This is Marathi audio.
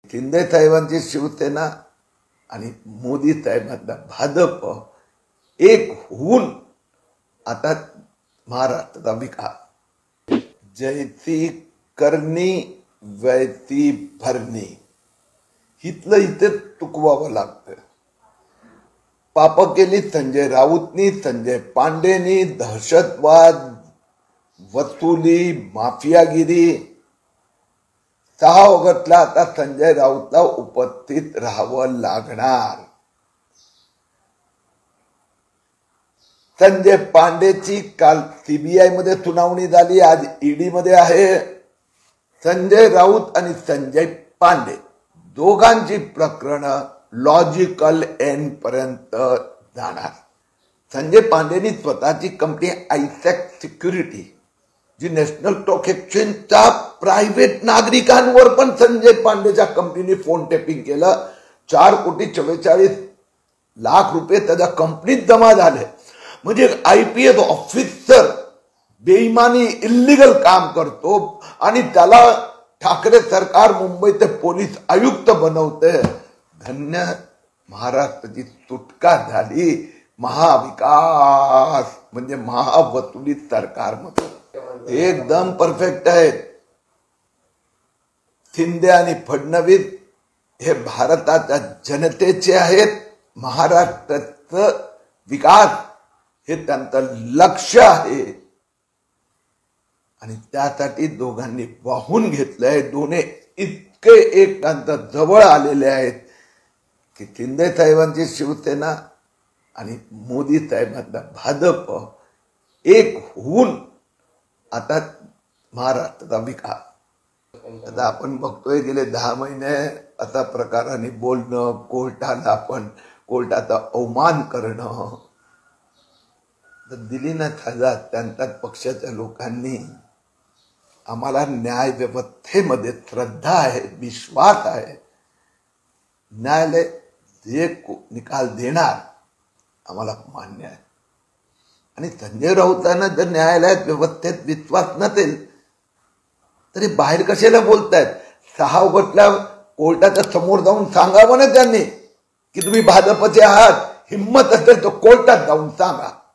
शिंदे साहेबांची शिवसेना आणि मोदी साहेबांचा भाजप एक होऊन आता महाराष्ट्राचा विकास जैसी करणी वैसी भरणी इथलं इथे चुकवावं लागतं. पाप केली संजय राऊतनी, संजय पांडेनी, दहशतवाद, वसुली, माफियागिरी. 6 ऑगस्टला आता संजय राऊतला उपस्थित राहावं लागणार. संजय पांडेची काल सीबीआय मध्ये सुनावणी झाली, आज ईडी मध्ये आहे. संजय राऊत आणि संजय पांडे दोघांची प्रकरण लॉजिकल एंड पर्यंत जाणार. संजय पांडेनी स्वतःची कंपनी आयसॅक सिक्युरिटी जी नॅशनल स्टॉक एक्सचेंजच्या प्रायव्हेट नागरिकांवर पण संजय पांडेच्या कंपनीने फोन टेपिंग केलं. 4,44,00,000 रुपये त्याच्या कंपनीत जमा झाले. म्हणजे IPS ऑफिसर बेईमानी इल्लीगल काम करतो आणि त्याला ठाकरे सरकार मुंबईचे पोलीस आयुक्त बनवते. धन्य महाराष्ट्राची सुटका झाली. महाविकास म्हणजे महावसुली सरकारमध्ये एकदम परफेक्ट आहेत. शिंदे आणि फडणवीस हे भारताच्या जनतेचे आहेत. महाराष्ट्राचं विकास हे त्यांचं लक्ष्य आहे आणि त्यासाठी दोघांनी वाहून घेतलंय. दोन्ही इतके एकमेकांच्या जवळ आलेले आहेत की शिंदे साहेबांची शिवसेना आणि मोदी साहेबांचा भाजप एक होऊन आता महाराष्ट्राचा विकास. आता आपण बघतोय गेले 10 महिने असा प्रकाराने बोलणं, कोर्टाचा अवमान करणं. तर दिली ना सजा त्यांच्याच पक्षाच्या लोकांनी. आम्हाला न्याय व्यवस्थेमध्ये श्रद्धा आहे, विश्वास आहे. न्यायालय जे निकाल देणार आम्हाला मान्य आहे. आणि संजय राऊतांना जर न्यायालयात व्यवस्थेत विश्वास नसेल तरी बाहेर कशाला बोलतायत? 6 ऑगस्टला कोर्टाच्या समोर जाऊन सांगावं ना त्यांनी की तुम्ही भाजपचे आहात. हिम्मत असेल तर कोर्टात जाऊन सांगा.